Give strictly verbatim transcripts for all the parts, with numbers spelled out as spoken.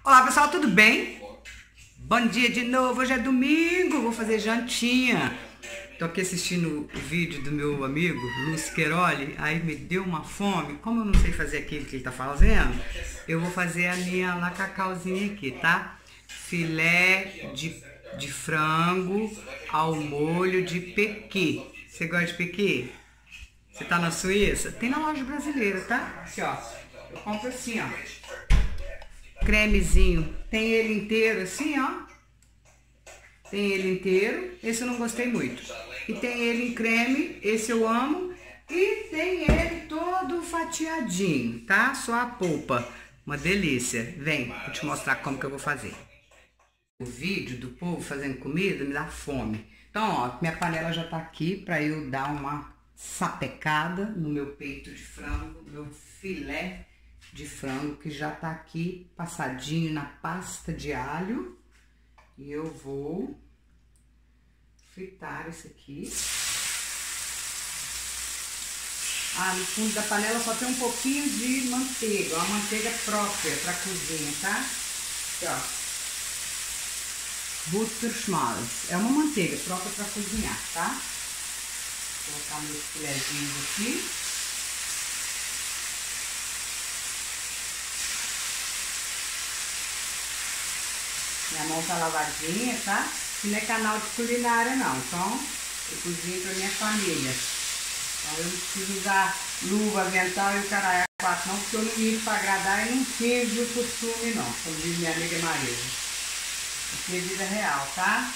Olá pessoal, tudo bem? Bom dia de novo, hoje é domingo, vou fazer jantinha. Tô aqui assistindo o vídeo do meu amigo Lúcio Queiroli, aí me deu uma fome. Como eu não sei fazer aquilo que ele tá fazendo, eu vou fazer a minha lacacauzinha aqui, tá? Filé de, de frango ao molho de pequi. Você gosta de pequi? Você tá na Suíça? Tem na loja brasileira, tá? Aqui, ó. Eu compro assim, ó. Cremezinho. Tem ele inteiro assim, ó. Tem ele inteiro. Esse eu não gostei muito. E tem ele em creme. Esse eu amo. E tem ele todo fatiadinho, tá? Só a polpa. Uma delícia. Vem, vou te mostrar como que eu vou fazer. O vídeo do povo fazendo comida me dá fome. Então, ó, minha panela já tá aqui pra eu dar uma sapecada no meu peito de frango, no meu filé de frango, que já tá aqui passadinho na pasta de alho. E eu vou fritar isso aqui. Ah, no fundo da panela só tem um pouquinho de manteiga, uma manteiga própria pra cozinha, tá? Aqui, ó. Butterschmalz. É uma manteiga própria pra cozinhar, tá? Vou colocar meus filezinhos aqui. Minha mão tá lavadinha, tá? Isso não é canal de culinária, não. Então, eu cozinho pra minha família. Então, eu não preciso usar luva, avental e o caralho quatro, não, porque eu não ligo pra agradar e não finjo o costume, não. Como diz minha amiga Marisa. Aqui é vida real, tá?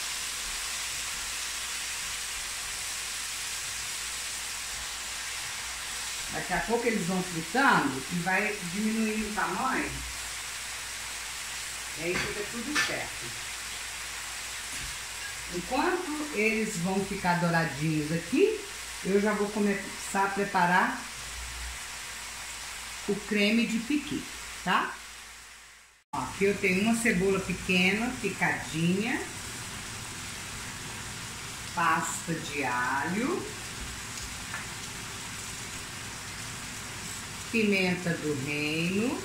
Daqui a pouco eles vão fritando e vai diminuindo o tamanho. E aí fica tudo certo. Enquanto eles vão ficar douradinhos aqui, eu já vou começar a preparar o creme de pequi, tá? Ó, aqui eu tenho uma cebola pequena, picadinha, pasta de alho, pimenta do reino,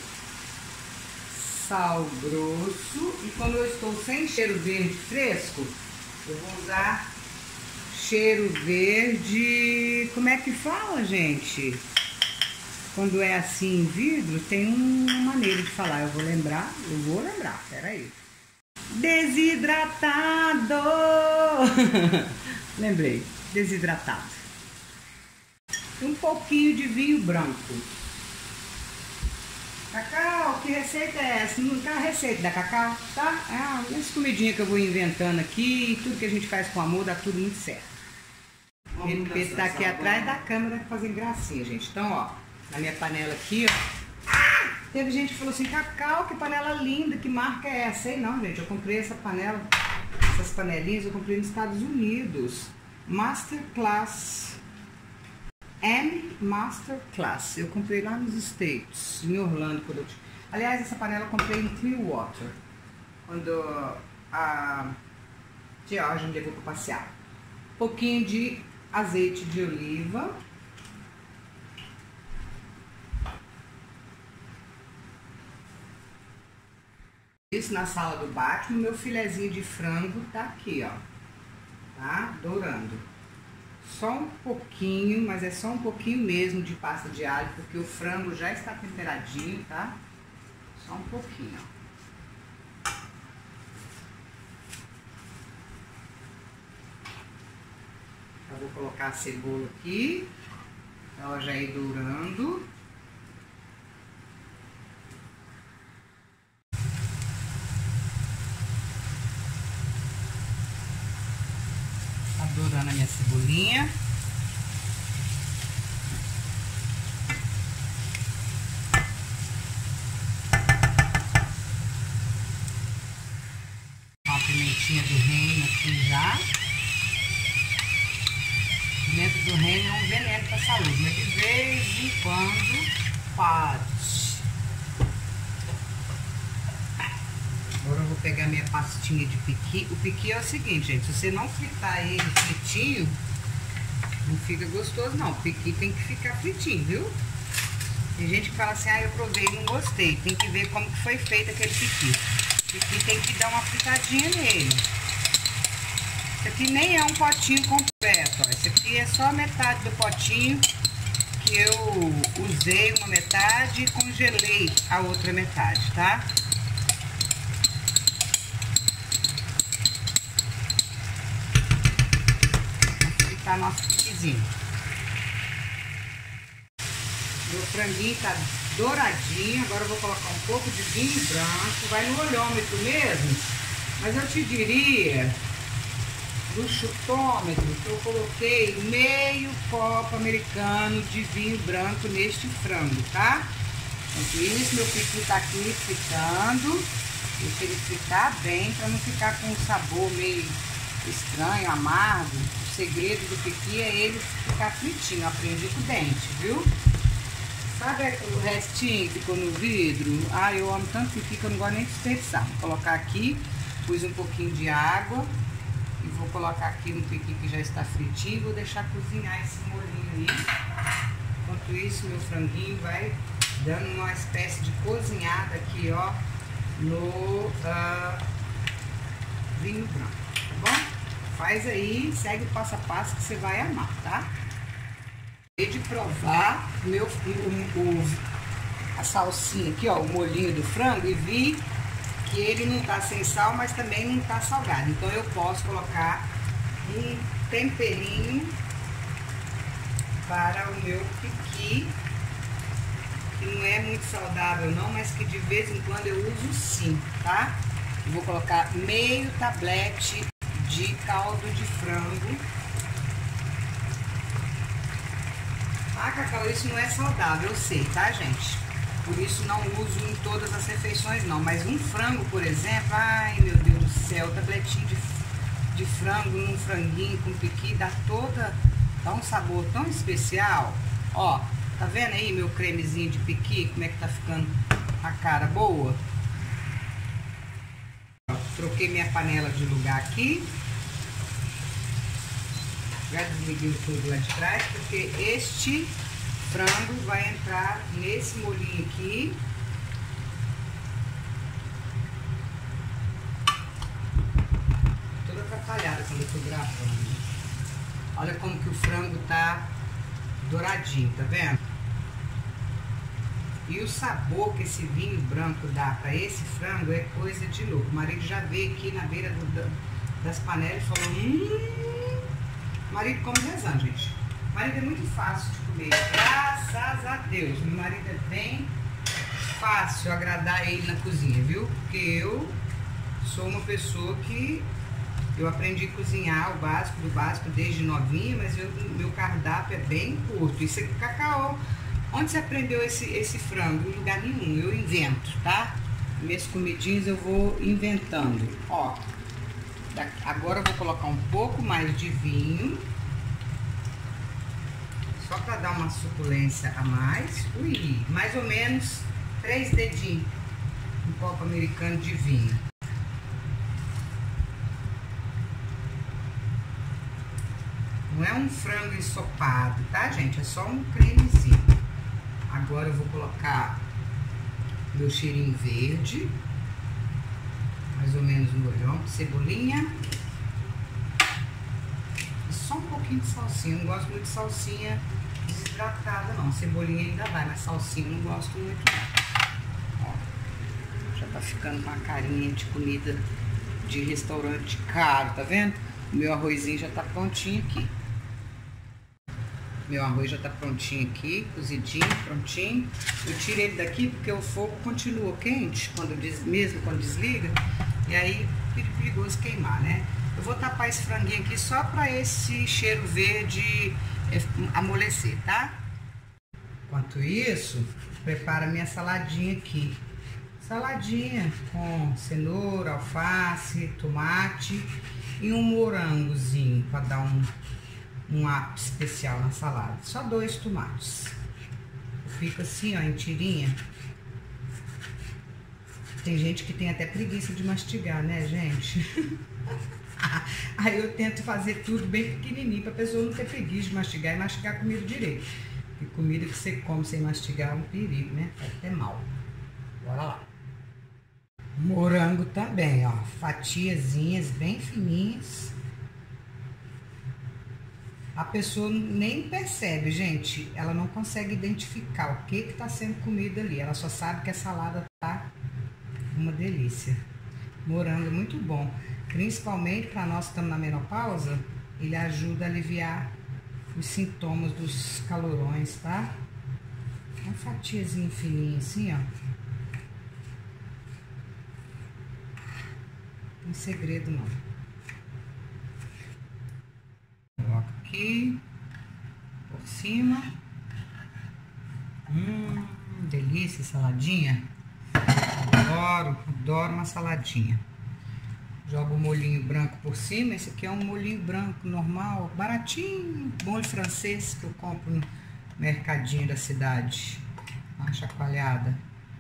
sal grosso. E quando eu estou sem cheiro verde fresco, eu vou usar cheiro verde... Como é que fala, gente? Quando é assim em vidro, tem uma maneira de falar. Eu vou lembrar, eu vou lembrar, peraí. Desidratado! Lembrei, desidratado. Um pouquinho de vinho branco. Cacau, que receita é essa? Não tá a receita da Cacau, tá? É uma comidinha que eu vou inventando aqui. Tudo que a gente faz com amor dá tudo muito certo. Ele tá aqui atrás da câmera fazendo gracinha, gente. Então, ó, na minha panela aqui, ó. Ah! Teve gente que falou assim: Cacau, que panela linda, que marca é essa? Sei não, gente. Eu comprei essa panela, essas panelinhas, eu comprei nos Estados Unidos. Masterclass. M Masterclass. Eu comprei lá nos States, em Orlando. Quando eu... Aliás, essa panela eu comprei em Clearwater, quando a Georgia me levou para passear. Um pouquinho de azeite de oliva. Isso na sala do Batman. Meu filezinho de frango tá aqui, ó. Tá? Dourando. Só um pouquinho, mas é só um pouquinho mesmo de pasta de alho, porque o frango já está temperadinho, tá? Só um pouquinho, ó. Eu vou colocar a cebola aqui, pra ela já ir dourando. Dourando a minha cebolinha. Uma pimentinha do reino aqui já. Pimenta do reino é um veneno para a saúde, mas de vez em quando pode. Agora eu vou pegar minha pastinha de pequi. O pequi é o seguinte, gente, se você não fritar ele fritinho, não fica gostoso não. O pequi tem que ficar fritinho, viu? Tem gente que fala assim, ah, eu provei e não gostei. Tem que ver como que foi feito aquele piqui. Piqui tem que dar uma fritadinha nele. Isso aqui nem é um potinho completo, ó. Isso aqui é só metade do potinho que eu usei uma metade e congelei a outra metade, tá? Vamos fritar nosso piquizinho. Meu franguinho tá douradinho, agora eu vou colocar um pouco de vinho branco, vai no olhômetro mesmo, mas eu te diria, do chutômetro, que eu coloquei meio copo americano de vinho branco neste frango, tá? Enquanto isso, meu piqui tá aqui fritando, deixa ele fritar bem, para não ficar com um sabor meio estranho, amargo. O segredo do piqui é ele ficar fritinho, eu aprendi com o dente, viu? Sabe o restinho que ficou no vidro? Ah, eu amo tanto piqui que eu não gosto nem de desperdiçar. Vou colocar aqui, pus um pouquinho de água e vou colocar aqui no piqui que já está fritinho e vou deixar cozinhar esse molhinho aí. Enquanto isso, meu franguinho vai dando uma espécie de cozinhada aqui, ó, no uh, vinho branco, tá bom? Faz aí, segue o passo a passo que você vai amar, tá? De provar meu, o, o, a salsinha aqui, ó, o molhinho do frango, e vi que ele não tá sem sal, mas também não tá salgado. Então eu posso colocar um temperinho para o meu piqui, que não é muito saudável não, mas que de vez em quando eu uso sim, tá? Eu vou colocar meio tablete de caldo de frango. Ah, Cacau, isso não é saudável, eu sei, tá, gente? Por isso não uso em todas as refeições, não. Mas um frango, por exemplo, ai, meu Deus do céu, tabletinho de, de frango num franguinho com piqui, dá toda, dá um sabor tão especial. Ó, tá vendo aí meu cremezinho de piqui, como é que tá ficando a cara boa? Ó, troquei minha panela de lugar aqui. Já desliguei o fogo lá de trás, porque este frango vai entrar nesse molhinho aqui. Toda atrapalhada quando eu tô gravando. Olha como que o frango tá douradinho, tá vendo? E o sabor que esse vinho branco dá para esse frango é coisa de louco. O marido já veio aqui na beira do, das panelas e falou... Hum, marido come rezando, gente. Marido é muito fácil de comer, graças a Deus. Meu marido é bem fácil agradar ele na cozinha, viu? Porque eu sou uma pessoa que eu aprendi a cozinhar o básico do básico desde novinha, mas eu, meu cardápio é bem curto. Isso aqui, Cacau, onde você aprendeu esse, esse frango? Em lugar nenhum, eu invento, tá? Minhas comidinhas eu vou inventando. Ó, agora eu vou colocar um pouco mais de vinho, só para dar uma suculência a mais. Ui, mais ou menos três dedinhos, um copo americano de vinho. Não é um frango ensopado, tá, gente? É só um cremezinho. Agora eu vou colocar meu cheirinho verde, mais ou menos no olhão, cebolinha e só um pouquinho de salsinha. Eu não gosto muito de salsinha desidratada não, cebolinha ainda vai, mas salsinha eu não gosto muito não. Ó, já tá ficando com uma carinha de comida de restaurante caro, tá vendo? O meu arrozinho já tá prontinho aqui. Meu arroz já tá prontinho aqui, cozidinho, prontinho. Eu tiro ele daqui porque o fogo continua quente, quando des, mesmo quando desliga. E aí fica perigoso queimar, né? Eu vou tapar esse franguinho aqui só para esse cheiro verde amolecer, tá? Enquanto isso, prepara minha saladinha aqui. Saladinha com cenoura, alface, tomate e um morangozinho para dar um, um up especial na salada. Só dois tomates. Fica assim, ó, em tirinha. Tem gente que tem até preguiça de mastigar, né, gente? Aí eu tento fazer tudo bem pequenininho pra pessoa não ter preguiça de mastigar e mastigar comigo direito. E comida que você come sem mastigar é um perigo, né? Faz até mal. Bora lá. Morango também, ó. Fatiazinhas bem fininhas. A pessoa nem percebe, gente. Ela não consegue identificar o que que tá sendo comido ali. Ela só sabe que a salada tá uma delícia. Morango é muito bom. Principalmente para nós que estamos na menopausa, ele ajuda a aliviar os sintomas dos calorões, tá? Uma fatiazinha fininha assim, ó. Não tem segredo não. Coloco aqui por cima. Hum, delícia, saladinha. Adoro, adoro uma saladinha. Jogo o molhinho branco por cima. Esse aqui é um molhinho branco normal, baratinho, molho francês que eu compro no mercadinho da cidade. Uma chacoalhada.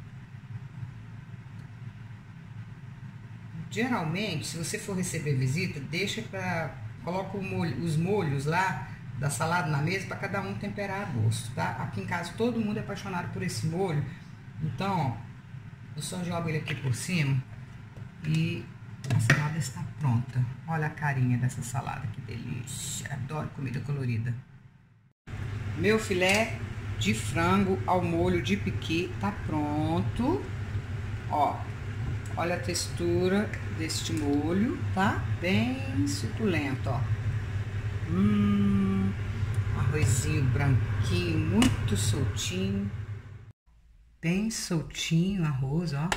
Geralmente, se você for receber visita, deixa para coloca o molho, os molhos lá da salada na mesa para cada um temperar a gosto, tá? Aqui em casa todo mundo é apaixonado por esse molho, então ó, eu só jogo ele aqui por cima e a salada está pronta. Olha a carinha dessa salada, que delícia. Adoro comida colorida. Meu filé de frango ao molho de piqui tá pronto. Ó, olha a textura deste molho, tá? Bem suculento, ó. Hum, arrozinho branquinho, muito soltinho. Bem soltinho o arroz, ó.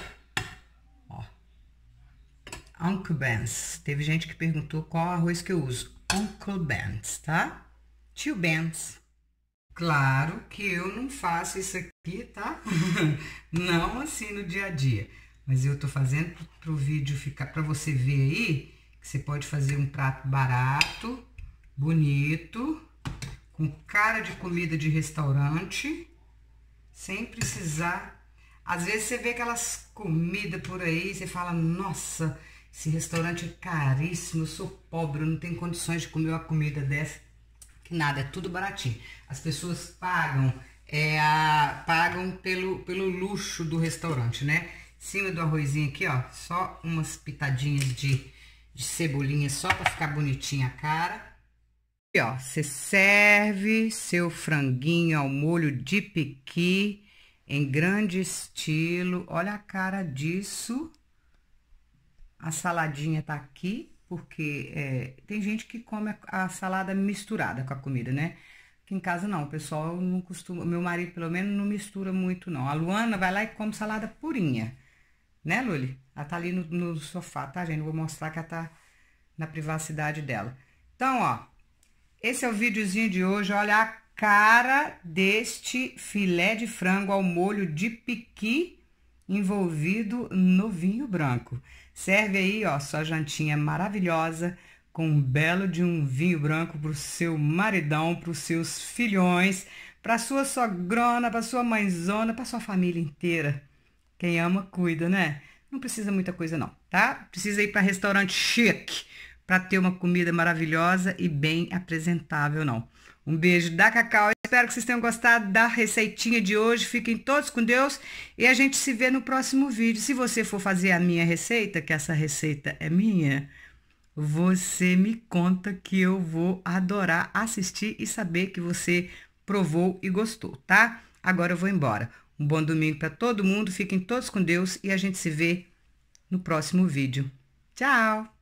Uncle Ben's. Teve gente que perguntou qual arroz que eu uso. Uncle Ben's, tá? Tio Ben's. Claro que eu não faço isso aqui, tá? Não assim no dia a dia. Mas eu tô fazendo pro vídeo ficar, pra você ver aí, que você pode fazer um prato barato, bonito, com cara de comida de restaurante, sem precisar. Às vezes você vê aquelas comidas por aí, você fala, nossa, esse restaurante é caríssimo, eu sou pobre, eu não tenho condições de comer uma comida dessa. Que nada, é tudo baratinho. As pessoas pagam, é, a, pagam pelo, pelo luxo do restaurante, né? Em cima do arrozinho aqui, ó, só umas pitadinhas de, de cebolinha, só pra ficar bonitinha a cara. E ó, você serve seu franguinho ao molho de piqui em grande estilo. Olha a cara disso. A saladinha tá aqui, porque é, tem gente que come a, a salada misturada com a comida, né? Aqui em casa não, o pessoal não costuma, meu marido pelo menos não mistura muito não. A Luana vai lá e come salada purinha, né, Luli? Ela tá ali no, no sofá, tá, gente? Eu vou mostrar que ela tá na privacidade dela. Então, ó, esse é o videozinho de hoje. Olha a cara deste filé de frango ao molho de piqui envolvido no vinho branco. Serve aí, ó, sua jantinha maravilhosa com um belo de um vinho branco pro seu maridão, pros seus filhões, pra sua sogrona, pra sua mãezona, pra sua família inteira. Quem ama, cuida, né? Não precisa muita coisa não, tá? Precisa ir para restaurante chique para ter uma comida maravilhosa e bem apresentável, não. Um beijo da Cacau. Espero que vocês tenham gostado da receitinha de hoje. Fiquem todos com Deus e a gente se vê no próximo vídeo. Se você for fazer a minha receita, que essa receita é minha, você me conta que eu vou adorar assistir e saber que você provou e gostou, tá? Agora eu vou embora. Um bom domingo para todo mundo. Fiquem todos com Deus e a gente se vê no próximo vídeo. Tchau!